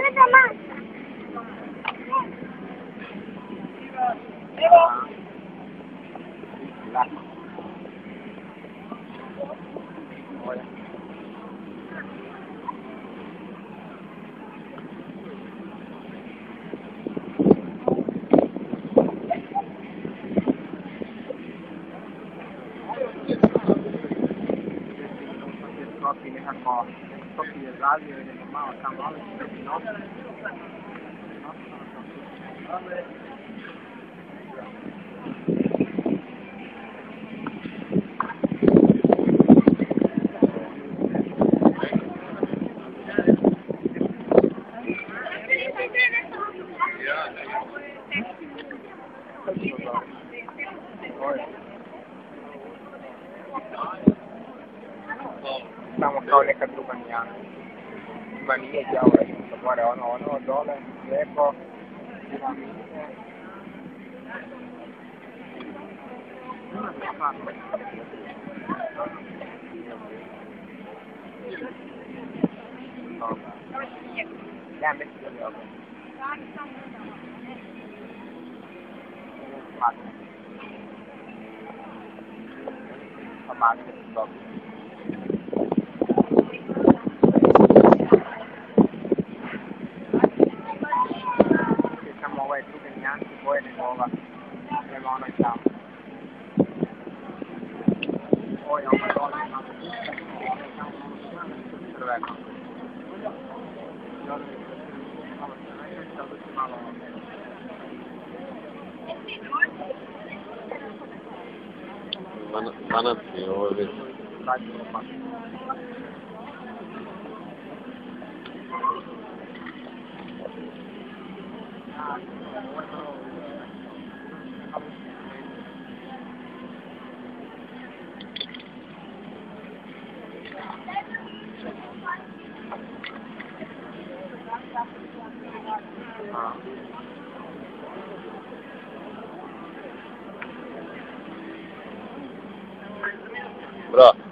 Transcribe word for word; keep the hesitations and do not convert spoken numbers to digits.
Copii acolo, copii de radio, de normal, cam ale, no? Samo kao neka druga nijana. Ima nije djavo, što more ono, ono, dole, lijepo, ima miste. Ja mislim da je ovo. Pa makne se dobro. Ovaj druge nijanse boje nego ova prema onoj tamo. Ovo je ovaj dole ima crveno. Banatski, ovo je već. Bra.